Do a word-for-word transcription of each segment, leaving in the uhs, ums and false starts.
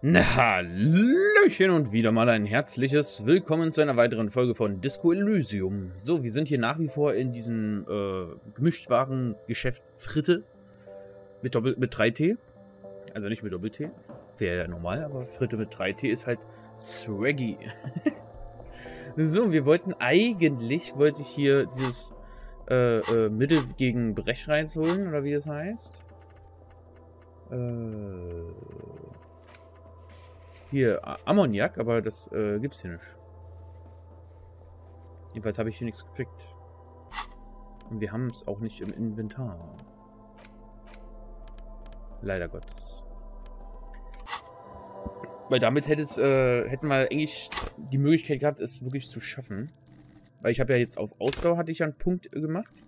Na, Hallöchen und wieder mal ein herzliches Willkommen zu einer weiteren Folge von Disco Elysium. So, wir sind hier nach wie vor in diesem äh, Gemischtwarengeschäft Fritte mit, Doppel mit drei T. Also nicht mit Doppel-T, wäre ja normal, aber Fritte mit drei T ist halt swaggy. So, wir wollten eigentlich, wollte ich hier dieses äh, äh, Mittel gegen Brechreiz holen, oder wie das heißt. Äh... Hier, Ammoniak, aber das äh, gibt's hier nicht. Jedenfalls habe ich hier nichts gekriegt. Und wir haben es auch nicht im Inventar. Leider Gottes. Weil damit hätte es, äh, hätten wir eigentlich die Möglichkeit gehabt, es wirklich zu schaffen. Weil ich habe ja jetzt auf Ausdauer hatte ich ja einen Punkt gemacht.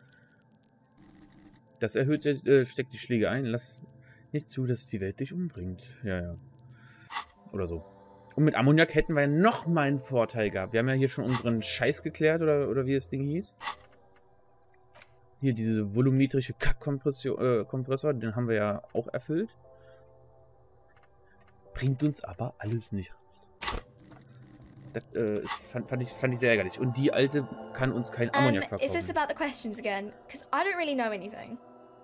Das erhöht, äh, steckt die Schläge ein. Lass nicht zu, dass die Welt dich umbringt. Ja, ja. Oder so. Und mit Ammoniak hätten wir noch mal einen Vorteil gehabt. Wir haben ja hier schon unseren Scheiß geklärt, oder, oder wie das Ding hieß. Hier diese volumetrische Kack-Kompressor, äh, den haben wir ja auch erfüllt. Bringt uns aber alles nichts. Das äh, ist, fand, fand, ich, fand ich sehr ärgerlich. Und die Alte kann uns kein Ammoniak verkaufen. Um, is this about the questions again? Because I don't really know anything.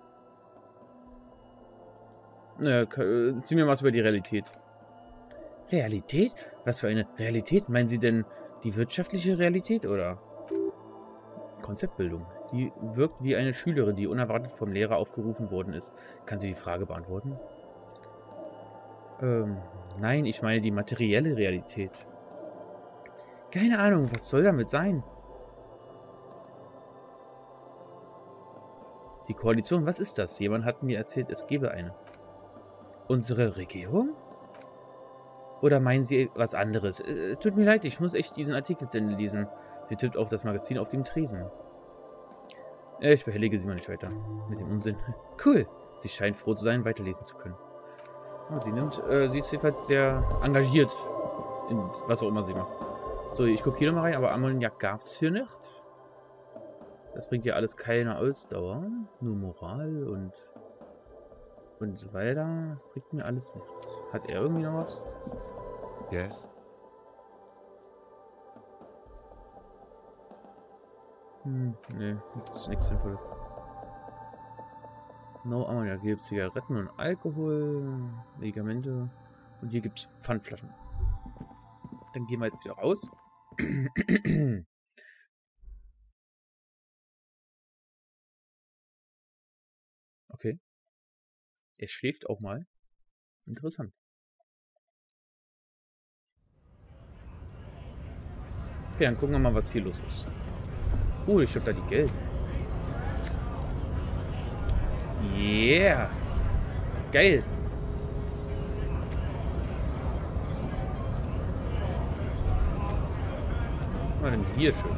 Naja, äh, zieh mir mal was über die Realität. Realität? Was für eine Realität? Meinen Sie denn die wirtschaftliche Realität oder Konzeptbildung? Die wirkt wie eine Schülerin, die unerwartet vom Lehrer aufgerufen worden ist. Kann sie die Frage beantworten? Ähm, nein, ich meine die materielle Realität. Keine Ahnung, was soll damit sein? Die Koalition, was ist das? Jemand hat mir erzählt, es gäbe eine. Unsere Regierung? Oder meinen Sie was anderes? Äh, tut mir leid, ich muss echt diesen Artikel zu Ende lesen. Sie tippt auf das Magazin auf dem Tresen. Äh, ich behellige sie mal nicht weiter. Mit dem Unsinn. Cool. Sie scheint froh zu sein, weiterlesen zu können. Oh, sie nimmt, äh, sie ist jedenfalls sehr engagiert in was auch immer sie macht. So, ich gucke hier nochmal rein, aber Ammoniak gab es hier nicht. Das bringt ja alles keine Ausdauer. Nur Moral und und so weiter. Das bringt mir alles nichts. Hat er irgendwie noch was? Yes. Hm, nee, nichts, nichts Sinnvolles. No Ammoniak. Hier gibt es Zigaretten und Alkohol, Medikamente und hier gibt es Pfandflaschen. Dann gehen wir jetzt wieder raus. Okay. Er schläft auch mal. Interessant. Okay, dann gucken wir mal, was hier los ist. Oh, ich hab da die Geld. Yeah. Geil. Was war denn hier Schönes?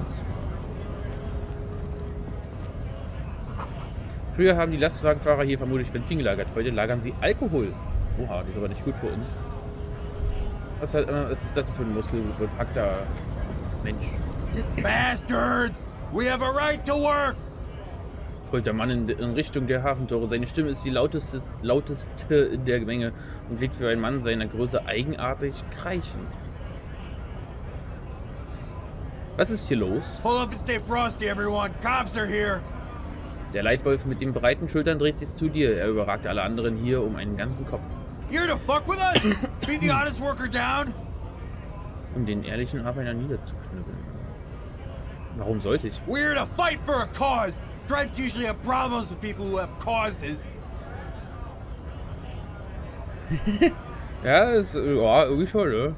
Früher haben die Lastwagenfahrer hier vermutlich Benzin gelagert. Heute lagern sie Alkohol. Oha, das ist aber nicht gut für uns. Was, halt, was ist das für ein muskelbepackter Mensch? Bastards! We have a right to work! Holt der Mann in, in Richtung der Hafentore. Seine Stimme ist die lauteste, lauteste in der Menge und klingt für einen Mann seiner Größe eigenartig kreischend. Was ist hier los? Pull up and stay frosty, everyone. Cops are here. Der Leitwolf mit den breiten Schultern dreht sich zu dir. Er überragt alle anderen hier um einen ganzen Kopf. Here to fuck with us? Be the honest worker down? Um den ehrlichen Arbeiter niederzuknüppeln. Warum sollte ich? We're here to fight for a cause. Stripes usually have problems with people who have causes. Ja, ist, ja, irgendwie schon, ne?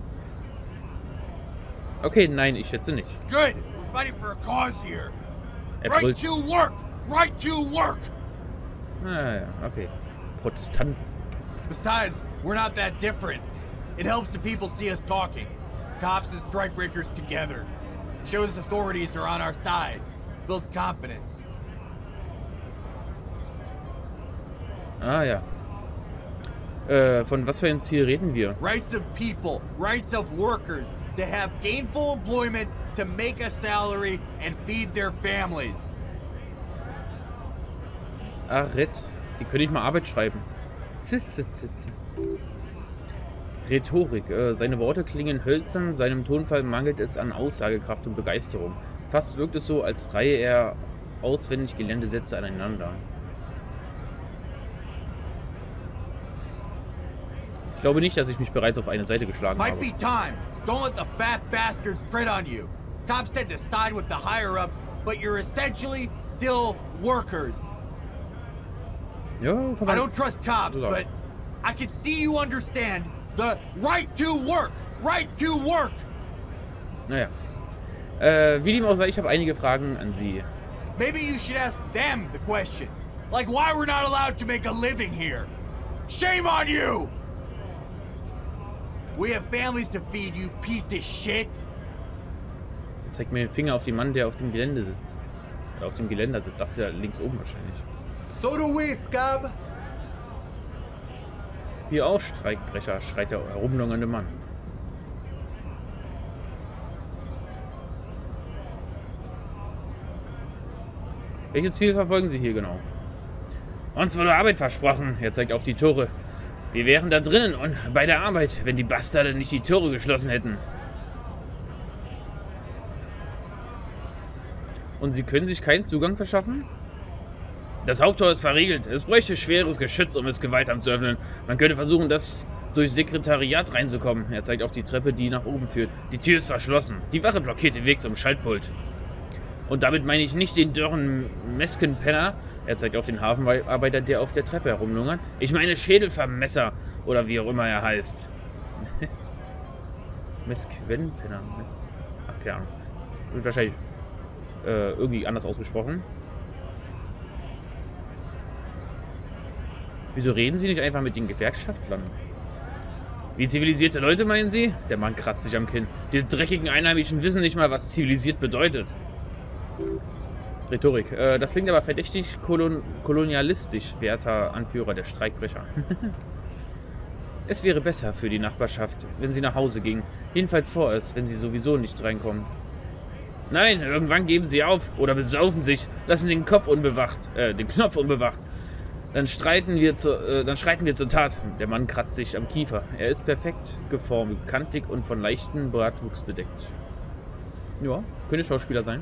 Okay, nein, ich schätze nicht. Good. We're fighting for a cause here. Er Right brüllt. to work. Right to work. Ah, ja, okay. Protestanten. Besides, we're not that different. It helps the people see us talking. Cops and strikebreakers together. Shows authorities are on our side. Builds confidence. Ah, ja. Äh, von was für einem Ziel reden wir? Rights of people, rights of workers to have gainful employment, to make a salary and feed their families. Arrête. Die können nicht mal Arbeit schreiben. Sis, sis, sis. Rhetorik. Äh, seine Worte klingen hölzern, seinem Tonfall mangelt es an Aussagekraft und Begeisterung. Fast wirkt es so, als reihe er auswendig gelernte Sätze aneinander. Ich glaube nicht, dass ich mich bereits auf eine Seite geschlagen Might habe. be time. Don't let the fat bastards tread on you. Cops tend to side with the higher-ups, but you're essentially still workers. Ja, kann I man don't trust cops, so sagen. but I can see you understand the right to work. Right to work. Naja. Äh, wie dem auch sei, ich habe einige Fragen an Sie. Maybe you should ask them the questions. Like why we're not allowed to make a living here. Shame on you! We have families to feed, you piece of shit. Er zeigt mir den Finger auf den Mann, der auf dem Gelände sitzt. Oder auf dem Geländer sitzt. Ach ja, links oben wahrscheinlich. So do we, Scab. Hier auch Streikbrecher, schreit der herumlungernde Mann. Welches Ziel verfolgen Sie hier genau? Uns wurde Arbeit versprochen. Er zeigt auf die Tore. Wir wären da drinnen und bei der Arbeit, wenn die Bastarde nicht die Tore geschlossen hätten. Und Sie können sich keinen Zugang verschaffen? Das Haupttor ist verriegelt. Es bräuchte schweres Geschütz, um es gewaltsam zu öffnen. Man könnte versuchen, das durch Sekretariat reinzukommen. Er zeigt auf die Treppe, die nach oben führt. Die Tür ist verschlossen. Die Wache blockiert den Weg zum Schaltpult. Und damit meine ich nicht den dürren Meskenpenner. Er zeigt auf den Hafenarbeiter, der auf der Treppe herumlungert. Ich meine Schädelvermesser oder wie auch immer er heißt. Meskenpenner. Mes Ach, keine Ahnung. Wird wahrscheinlich äh, irgendwie anders ausgesprochen. Wieso reden Sie nicht einfach mit den Gewerkschaftlern? Wie zivilisierte Leute, meinen Sie? Der Mann kratzt sich am Kinn. Die dreckigen Einheimischen wissen nicht mal, was zivilisiert bedeutet. Rhetorik. Äh, das klingt aber verdächtig kolon kolonialistisch, werter Anführer der Streikbrecher. Es wäre besser für die Nachbarschaft, wenn sie nach Hause ging. Jedenfalls vorerst, wenn sie sowieso nicht reinkommen. Nein, irgendwann geben sie auf oder besaufen sich, lassen den Kopf unbewacht, äh, den Knopf unbewacht. Dann streiten wir zu, äh, dann schreiten wir zur Tat. Der Mann kratzt sich am Kiefer. Er ist perfekt geformt, kantig und von leichtem Bartwuchs bedeckt. Ja, könnte Schauspieler sein.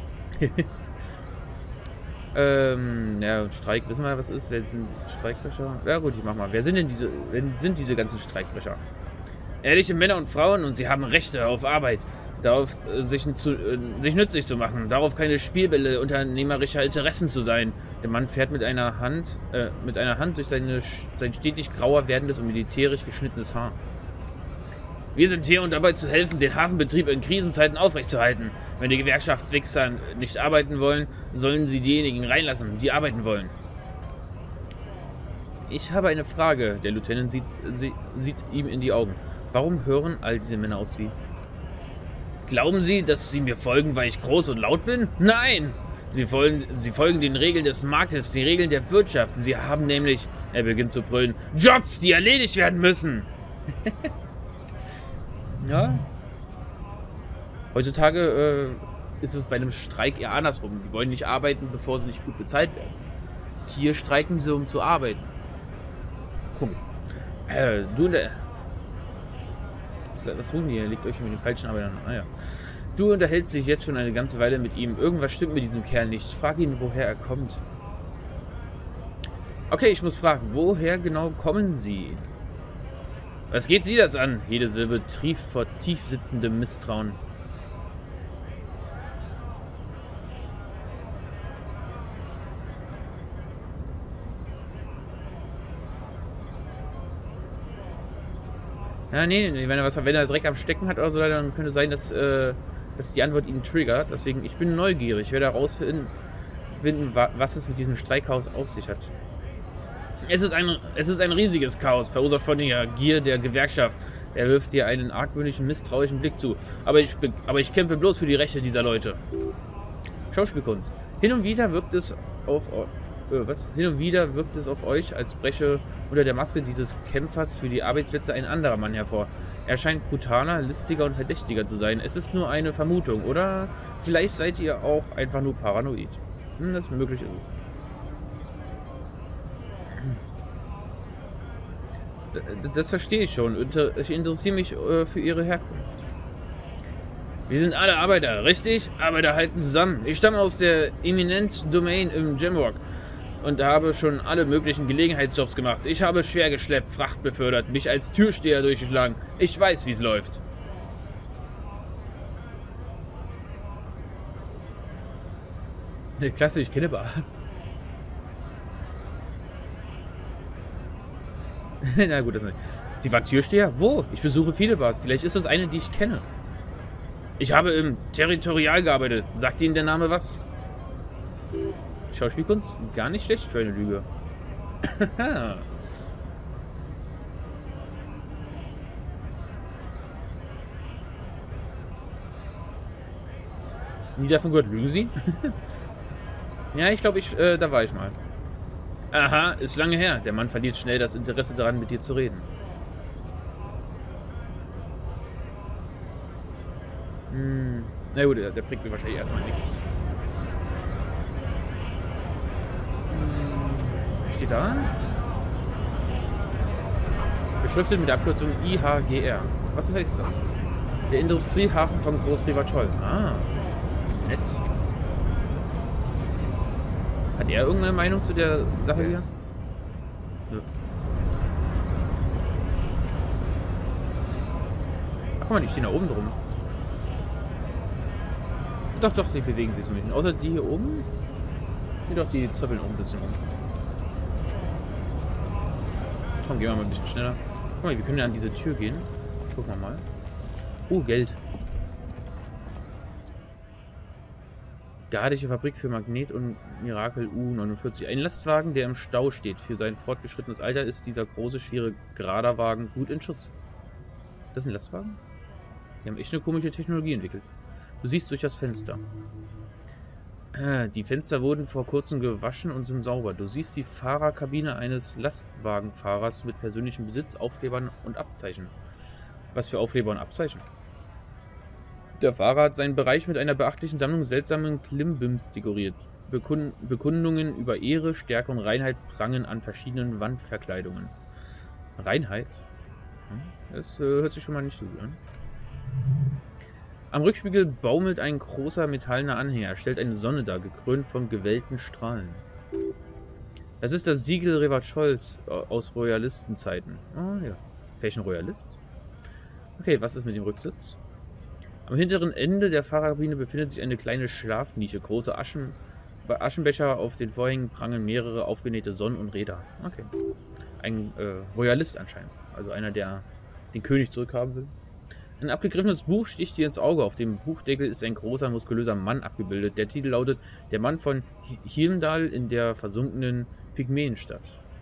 ähm, ja, Streik, wissen wir, was ist? Wer sind Streikbrecher? Ja gut, ich mach mal. Wer sind denn diese, wer sind diese ganzen Streikbrecher? Ehrliche Männer und Frauen und sie haben Rechte auf Arbeit. Darauf äh, sich, zu, äh, sich nützlich zu machen. Darauf keine Spielbälle unternehmerischer Interessen zu sein. Der Mann fährt mit einer Hand, äh, mit einer Hand durch seine, sein stetig grauer werdendes und militärisch geschnittenes Haar. Wir sind hier, um dabei zu helfen, den Hafenbetrieb in Krisenzeiten aufrechtzuerhalten. Wenn die Gewerkschaftswichser nicht arbeiten wollen, sollen sie diejenigen reinlassen, die arbeiten wollen. Ich habe eine Frage. Der Lieutenant sieht, sie, sieht ihm in die Augen. Warum hören all diese Männer auf Sie? Glauben Sie, dass Sie mir folgen, weil ich groß und laut bin? Nein! Sie folgen, sie folgen den Regeln des Marktes, den Regeln der Wirtschaft. Sie haben nämlich, er beginnt zu brüllen, Jobs, die erledigt werden müssen. Ja. Heutzutage äh, ist es bei einem Streik eher andersrum. Die wollen nicht arbeiten, bevor sie nicht gut bezahlt werden. Hier streiken sie, um zu arbeiten. Komisch. Äh, du und der... Was tun die? Er legt euch mit den falschen Arbeitern. Ah ja. Du unterhältst dich jetzt schon eine ganze Weile mit ihm. Irgendwas stimmt mit diesem Kerl nicht. Frag ihn, woher er kommt. Okay, ich muss fragen, woher genau kommen Sie? Was geht Sie das an? Jede Silbe trieft vor tief sitzendem Misstrauen. Ja, nee, wenn er, was, wenn er Dreck am Stecken hat oder so, dann könnte es sein, dass, äh, dass die Antwort ihn triggert. Deswegen, ich bin neugierig. Ich werde herausfinden, was es mit diesem Streikhaus auf sich hat. Es ist ein, es ist ein riesiges Chaos, verursacht von der Gier der Gewerkschaft. Er wirft dir einen argwöhnlichen, misstrauischen Blick zu. Aber ich, aber ich kämpfe bloß für die Rechte dieser Leute. Schauspielkunst. Hin und wieder wirkt es auf... Äh, was? Hin und wieder wirkt es auf euch, als breche unter der Maske dieses Kämpfers für die Arbeitsplätze ein anderer Mann hervor. Er scheint brutaler, listiger und verdächtiger zu sein. Es ist nur eine Vermutung, oder? Vielleicht seid ihr auch einfach nur paranoid. Hm, das möglich ist. Das, das verstehe ich schon. Ich interessiere mich äh, für Ihre Herkunft. Wir sind alle Arbeiter, richtig? Arbeiter halten zusammen. Ich stamme aus der Eminent Domain im Gemrock und habe schon alle möglichen Gelegenheitsjobs gemacht. Ich habe schwer geschleppt, Fracht befördert, mich als Türsteher durchgeschlagen. Ich weiß, wie es läuft. Klasse, ich kenne Bars. Na gut, das nicht. Sie war Türsteher? Wo? Ich besuche viele Bars. Vielleicht ist das eine, die ich kenne. Ich habe im Territorial gearbeitet. Sagt Ihnen der Name was? Schauspielkunst? Gar nicht schlecht für eine Lüge. Nie davon gehört, lügen Sie? Ja, ich glaube, ich, äh, da war ich mal. Aha, ist lange her. Der Mann verliert schnell das Interesse daran, mit dir zu reden. Hm, na gut, der, der bringt mir wahrscheinlich erstmal nichts. Hm, steht da? Beschriftet mit der Abkürzung I H G R. Was heißt das? Der Industriehafen von Groß-Rivachol. Ah, nett. Hat er irgendeine Meinung zu der Sache hier? Ja. Ach, guck mal, die stehen da oben drum. Doch, doch, die bewegen sich so ein bisschen. Außer die hier oben. Nee, doch, die zappeln auch ein bisschen um. Komm, gehen wir mal ein bisschen schneller. Guck mal, wir können ja an diese Tür gehen. Gucken wir mal. Oh, Geld. Gardische Fabrik für Magnet und Miracle U neunundvierzig. Ein Lastwagen, der im Stau steht. Für sein fortgeschrittenes Alter ist dieser große, schwere Graderwagen gut in Schuss. Das ist ein Lastwagen? Die haben echt eine komische Technologie entwickelt. Du siehst durch das Fenster. Äh, die Fenster wurden vor kurzem gewaschen und sind sauber. Du siehst die Fahrerkabine eines Lastwagenfahrers mit persönlichem Besitz, Aufklebern und Abzeichen. Was für Aufkleber und Abzeichen? Der Fahrer hat seinen Bereich mit einer beachtlichen Sammlung seltsamen Klimbims dekoriert. Bekund Bekundungen über Ehre, Stärke und Reinheit prangen an verschiedenen Wandverkleidungen. Reinheit? Das äh, hört sich schon mal nicht so gut an. Am Rückspiegel baumelt ein großer metallener Anhänger. Er stellt eine Sonne dar, gekrönt von gewellten Strahlen. Das ist das Siegel Rivachols aus Royalistenzeiten. Ah ja. Welchen Royalist? Okay, was ist mit dem Rücksitz? Am hinteren Ende der Fahrerkabine befindet sich eine kleine Schlafnische. Große Aschen, Aschenbecher, auf den Vorhängen prangen mehrere aufgenähte Sonnen und Räder. Okay. Ein äh, Royalist anscheinend. Also einer, der den König zurückhaben will. Ein abgegriffenes Buch sticht dir ins Auge. Auf dem Buchdeckel ist ein großer, muskulöser Mann abgebildet. Der Titel lautet Der Mann von Hilmdal in der versunkenen Pygmäenstadt.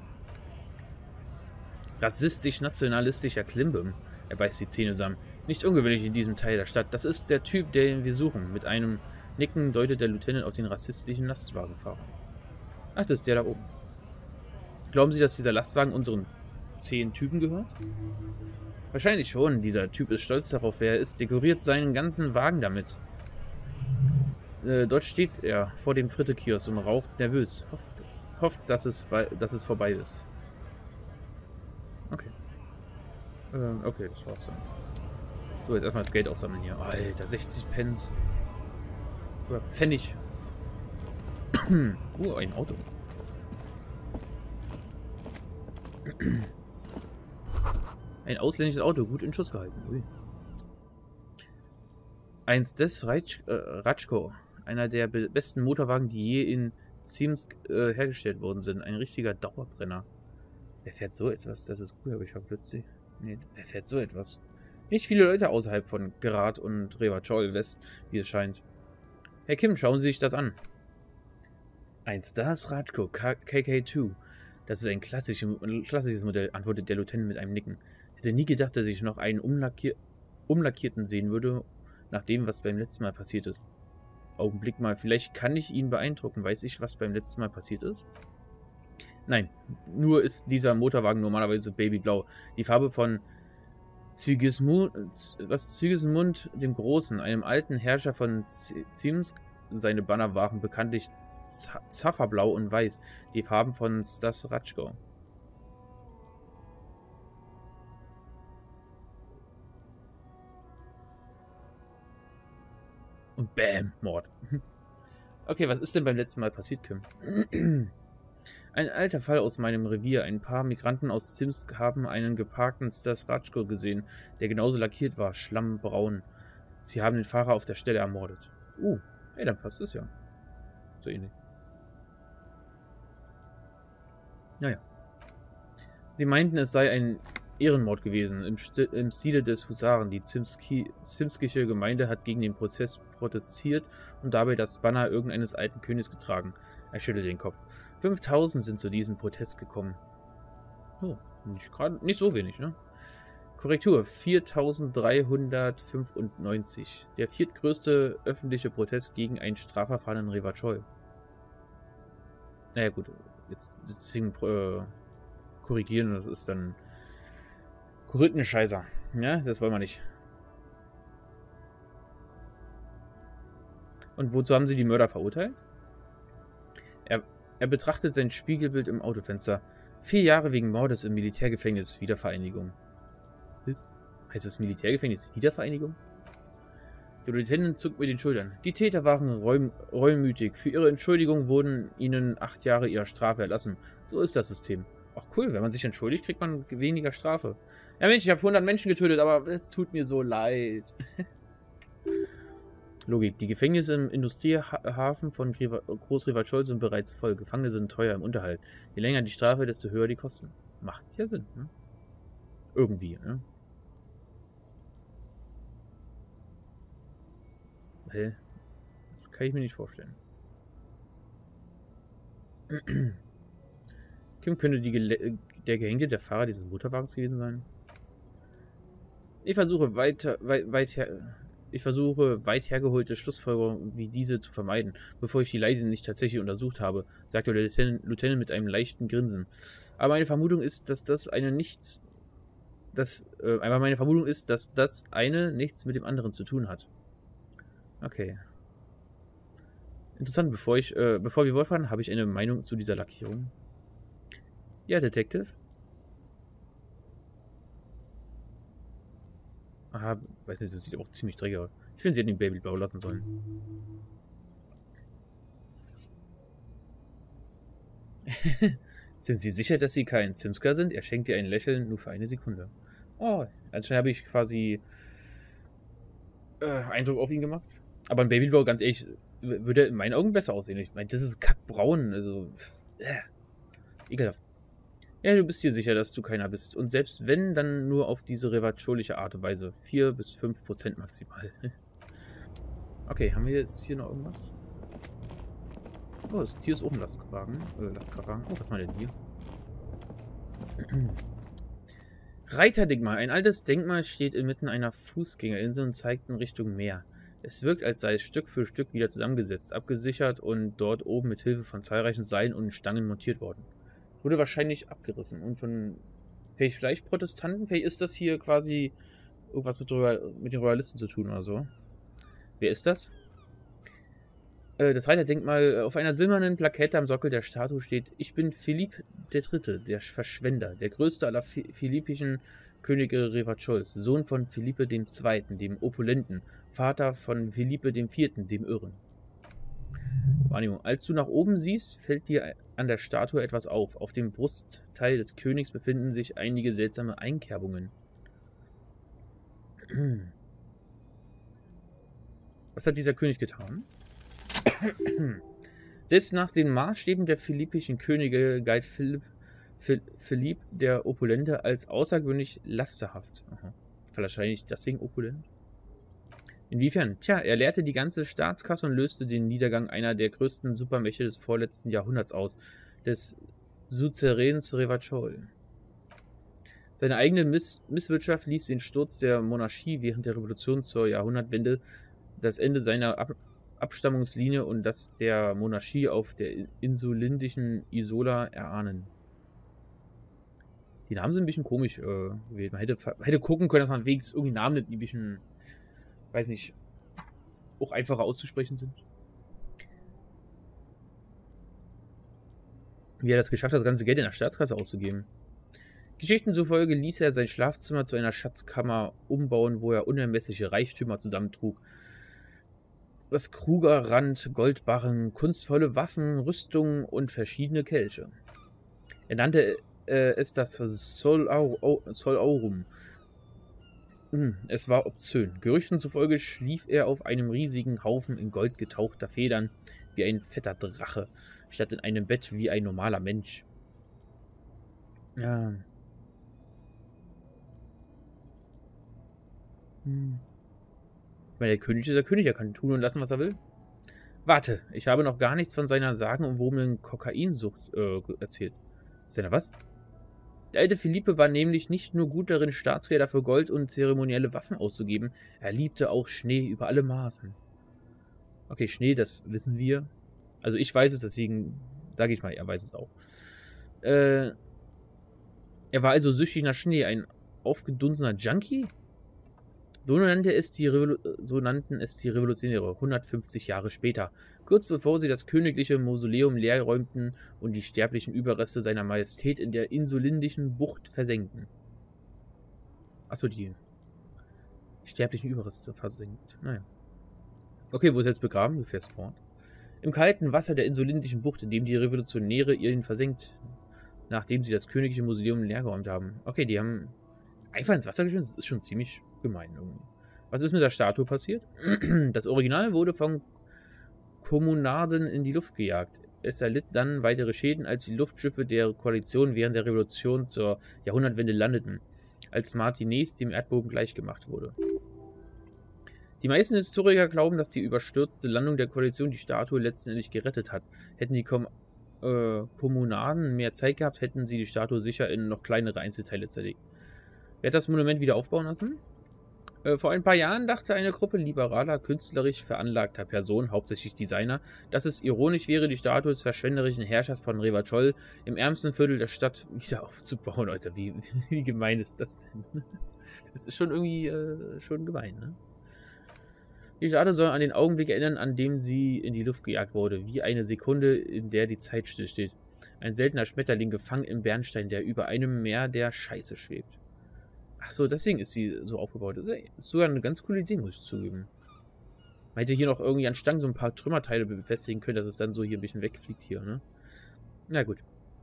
Rassistisch-nationalistischer Klimbim. Er beißt die Zähne zusammen. Nicht ungewöhnlich in diesem Teil der Stadt. Das ist der Typ, den wir suchen. Mit einem Nicken deutet der Lieutenant auf den rassistischen Lastwagenfahrer. Ach, das ist der da oben. Glauben Sie, dass dieser Lastwagen unseren zehn Typen gehört? Wahrscheinlich schon. Dieser Typ ist stolz darauf, wer er ist. Dekoriert seinen ganzen Wagen damit. Äh, dort steht er vor dem Fritte-Kiosk und raucht nervös. Hofft, hofft dass, es bei, dass es vorbei ist. Okay. Äh, okay, das war's dann. So, jetzt erstmal das Geld aufsammeln hier. Alter, sechzig Pence. Oder Pfennig. Oh, ein Auto. Ein ausländisches Auto, gut in Schuss gehalten. Ui. Eins des Ratsch, äh, Ratschko. Einer der besten Motorwagen, die je in Zimsk äh, hergestellt worden sind. Ein richtiger Dauerbrenner. Wer fährt so etwas? Das ist cool, aber ich habe plötzlich... Nee, wer fährt so etwas? Nicht viele Leute außerhalb von Gerard und Rivachol West, wie es scheint. Herr Kim, schauen Sie sich das an. Ein Stars Ratschko K K zwei. Das ist ein klassisches, klassisches Modell, antwortet der Lieutenant mit einem Nicken. Hätte nie gedacht, dass ich noch einen umlackier umlackierten sehen würde, nach dem, was beim letzten Mal passiert ist. Augenblick mal, vielleicht kann ich ihn beeindrucken. Weiß ich, was beim letzten Mal passiert ist? Nein, nur ist dieser Motorwagen normalerweise babyblau. Die Farbe von Sigismund, was Sigismund dem Großen, einem alten Herrscher von Zimsk. Seine Banner waren bekanntlich Zafferblau und Weiß, die Farben von Stas Ratschko. Und bam, Mord. Okay, was ist denn beim letzten Mal passiert, Kim? Ein alter Fall aus meinem Revier. Ein paar Migranten aus Zimsk haben einen geparkten Stas Ratschko gesehen, der genauso lackiert war, schlammbraun. Sie haben den Fahrer auf der Stelle ermordet. Uh, ey, dann passt es ja. So ähnlich. Naja. Sie meinten, es sei ein Ehrenmord gewesen, im, St im Stile des Husaren. Die Zimski zimskische Gemeinde hat gegen den Prozess protestiert und dabei das Banner irgendeines alten Königs getragen. Er schüttelt den Kopf. fünftausend sind zu diesem Protest gekommen. Oh, nicht, grad, nicht so wenig, ne? Korrektur, viertausenddreihundertfünfundneunzig. Der viertgrößte öffentliche Protest gegen ein Strafverfahren in Revachol. Naja gut, jetzt deswegen äh, korrigieren, das ist dann Korinthenscheißer. Ja, das wollen wir nicht. Und wozu haben sie die Mörder verurteilt? Er, er betrachtet sein Spiegelbild im Autofenster. Vier Jahre wegen Mordes im Militärgefängnis, Wiedervereinigung. Heißt das Militärgefängnis Wiedervereinigung? Der Lieutenant zuckt mit den Schultern. Die Täter waren reum, reumütig. Für ihre Entschuldigung wurden ihnen acht Jahre ihrer Strafe erlassen. So ist das System. Ach cool, wenn man sich entschuldigt, kriegt man weniger Strafe. Ja Mensch, ich habe hundert Menschen getötet, aber es tut mir so leid. Logik. Die Gefängnisse im Industriehafen von Groß-Revachol sind bereits voll. Gefangene sind teuer im Unterhalt. Je länger die Strafe, desto höher die Kosten. Macht ja Sinn, ne? Irgendwie, ne? Hä? Das kann ich mir nicht vorstellen. Kim, könnte die Gele der Gehängte der Fahrer dieses Motorwagens gewesen sein? Ich versuche weiter, weit, weit her, ich versuche weit hergeholte Schlussfolgerungen wie diese zu vermeiden, bevor ich die Leiche nicht tatsächlich untersucht habe, sagte der Lieutenant, Lieutenant mit einem leichten Grinsen. Aber meine Vermutung ist, dass das eine nichts, dass, äh, aber meine Vermutung ist, dass das eine nichts mit dem anderen zu tun hat. Okay. Interessant, bevor ich, äh, bevor wir fortfahren, habe ich eine Meinung zu dieser Lackierung. Ja, Detective. Aha, weiß nicht, das sieht auch ziemlich dreckig aus. Ich finde, sie hätten den Baby blau lassen sollen. Sind Sie sicher, dass Sie kein Zimsker sind? Er schenkt ihr ein Lächeln nur für eine Sekunde. Oh, anscheinend habe ich quasi äh, Eindruck auf ihn gemacht. Aber ein Babyblau, ganz ehrlich, würde in meinen Augen besser aussehen. Ich meine, das ist kackbraun, also äh, ekelhaft. Ja, du bist dir sicher, dass du keiner bist. Und selbst wenn, dann nur auf diese revacholische Art und Weise. vier bis fünf Prozent maximal. Okay, haben wir jetzt hier noch irgendwas? Oh, das Tier ist oben Lastwagen. Äh, Lastkraftwagen. Oh, was war denn hier? Reiterdenkmal. Ein altes Denkmal steht inmitten einer Fußgängerinsel und zeigt in Richtung Meer. Es wirkt, als sei es Stück für Stück wieder zusammengesetzt, abgesichert und dort oben mit Hilfe von zahlreichen Seilen und Stangen montiert worden. Es wurde wahrscheinlich abgerissen und von vielleicht, vielleicht Protestanten, vielleicht ist das hier quasi irgendwas mit, mit den Royalisten zu tun oder so. Wer ist das? Äh, das Reiterdenkmal. Auf einer silbernen Plakette am Sockel der Statue steht: Ich bin Philipp der Dritte, der Verschwender, der größte aller philippischen Könige Revachols, Sohn von Philippe dem Zweiten, dem Opulenten, Vater von Philippe dem Vierten, dem Irren. Wahrnehmung. Als du nach oben siehst, fällt dir an der Statue etwas auf. Auf dem Brustteil des Königs befinden sich einige seltsame Einkerbungen. Was hat dieser König getan? Selbst nach den Maßstäben der philippischen Könige galt Philipp, Philipp der Opulente als außergewöhnlich lasterhaft. Aha. Wahrscheinlich deswegen opulent. Inwiefern? Tja, er leerte die ganze Staatskasse und löste den Niedergang einer der größten Supermächte des vorletzten Jahrhunderts aus, des Suzerains Revachol. Seine eigene Miss Misswirtschaft ließ den Sturz der Monarchie während der Revolution zur Jahrhundertwende, das Ende seiner Ab Abstammungslinie und das der Monarchie auf der insulindischen Isola erahnen. Die Namen sind ein bisschen komisch äh, gewählt. Man hätte, hätte gucken können, dass man wenigstens irgendwie Namen nimmt, die ein bisschen, weiß nicht, auch einfacher auszusprechen sind. Wie er das geschafft hat, das ganze Geld in der Staatskasse auszugeben. Geschichten zufolge ließ er sein Schlafzimmer zu einer Schatzkammer umbauen, wo er unermessliche Reichtümer zusammentrug. das Krugerrand, Goldbarren, kunstvolle Waffen, Rüstungen und verschiedene Kelche. Er nannte äh, es das Sol, Au, Sol Aurum. Hm, es war obszön. Gerüchten zufolge schlief er auf einem riesigen Haufen in Gold getauchter Federn wie ein fetter Drache, statt in einem Bett wie ein normaler Mensch. Ja. Hm. Ich meine, der König ist der König, er kann tun und lassen, was er will. Warte, ich habe noch gar nichts von seiner sagenumwobenen Kokainsucht äh, erzählt. Seiner was? Der alte Philippe war nämlich nicht nur gut darin, Staatsgelder für Gold und zeremonielle Waffen auszugeben, er liebte auch Schnee über alle Maßen. Okay, Schnee, das wissen wir. Also ich weiß es, deswegen sage ich mal, er weiß es auch. Äh, er war also süchtig nach Schnee, ein aufgedunsener Junkie? So, nannte es die so nannten es die Revolutionäre hundertfünfzig Jahre später, kurz bevor sie das königliche Mausoleum leer räumten und die sterblichen Überreste seiner Majestät in der insulindischen Bucht versenkten. Achso, die sterblichen Überreste versenkt. Naja. Okay, wo ist jetzt begraben? Du fährst fort. Im kalten Wasser der insulindischen Bucht, in dem die Revolutionäre ihn versenkt, nachdem sie das königliche Mausoleum leergeräumt haben. Okay, die haben einfach ins Wasser geschmissen. Das ist schon ziemlich gemein irgendwie. Was ist mit der Statue passiert? Das Original wurde von Kommunarden in die Luft gejagt. Es erlitt dann weitere Schäden, als die Luftschiffe der Koalition während der Revolution zur Jahrhundertwende landeten, als Martinez dem Erdboden gleichgemacht wurde. Die meisten Historiker glauben, dass die überstürzte Landung der Koalition die Statue letztendlich gerettet hat. Hätten die Kom äh, Kommunarden mehr Zeit gehabt, hätten sie die Statue sicher in noch kleinere Einzelteile zerlegt. Wer hat das Monument wieder aufbauen lassen? Äh, vor ein paar Jahren dachte eine Gruppe liberaler, künstlerisch veranlagter Personen, hauptsächlich Designer, dass es ironisch wäre, die Statue des verschwenderischen Herrschers von Revachol im ärmsten Viertel der Stadt wieder aufzubauen. Leute, wie, wie gemein ist das denn? Das ist schon irgendwie äh, schon gemein, ne? Die Statue soll an den Augenblick erinnern, an dem sie in die Luft gejagt wurde, wie eine Sekunde, in der die Zeit stillsteht. Ein seltener Schmetterling gefangen im Bernstein, der über einem Meer der Scheiße schwebt. Ach so, deswegen ist sie so aufgebaut. Das ist sogar eine ganz coole Idee, muss ich zugeben. Man hätte hier noch irgendwie an Stangen so ein paar Trümmerteile befestigen können, dass es dann so hier ein bisschen wegfliegt hier, ne? Na gut.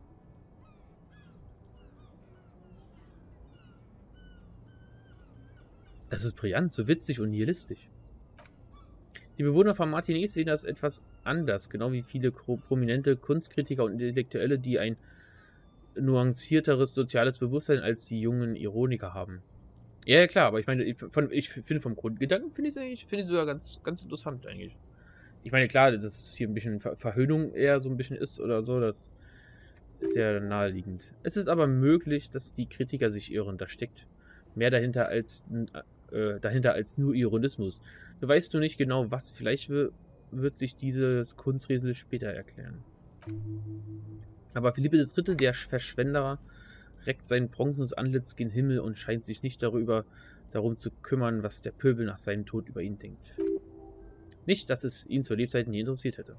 Das ist brillant, so witzig und nihilistisch. Die Bewohner von Martinez sehen das etwas anders, genau wie viele prominente Kunstkritiker und Intellektuelle, die ein nuancierteres soziales Bewusstsein als die jungen Ironiker haben. Ja, ja klar, aber ich meine, von, ich finde vom Grundgedanken finde ich es eigentlich, finde ich sogar ganz, ganz interessant eigentlich. Ich meine, klar, dass es hier ein bisschen Ver Verhöhnung eher so ein bisschen ist oder so, das ist ja naheliegend. Es ist aber möglich, dass die Kritiker sich irren, da steckt mehr dahinter als, äh, dahinter als nur Ironismus. Du weißt nur nicht genau was, vielleicht wird sich dieses Kunsträtsel später erklären. Aber Philippe der Dritte, der Verschwenderer, reckt sein bronzenes Antlitz gen Himmel und scheint sich nicht darüber darum zu kümmern, was der Pöbel nach seinem Tod über ihn denkt. Nicht, dass es ihn zur Lebzeit nie interessiert hätte.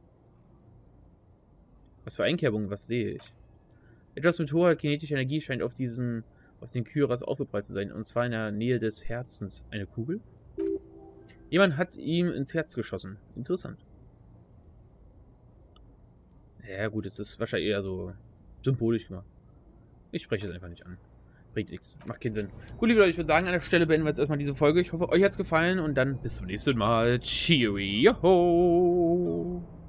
Was für Einkerbungen, was sehe ich? Etwas mit hoher kinetischer Energie scheint auf diesen, auf den Kyros aufgeprallt zu sein, und zwar in der Nähe des Herzens. Eine Kugel? Jemand hat ihm ins Herz geschossen. Interessant. Ja gut, es ist wahrscheinlich eher so symbolisch gemacht. Ich spreche es einfach nicht an. Bringt nichts. Macht keinen Sinn. Gut, liebe Leute, ich würde sagen, an der Stelle beenden wir jetzt erstmal diese Folge. Ich hoffe, euch hat es gefallen und dann bis zum nächsten Mal. Cheerio!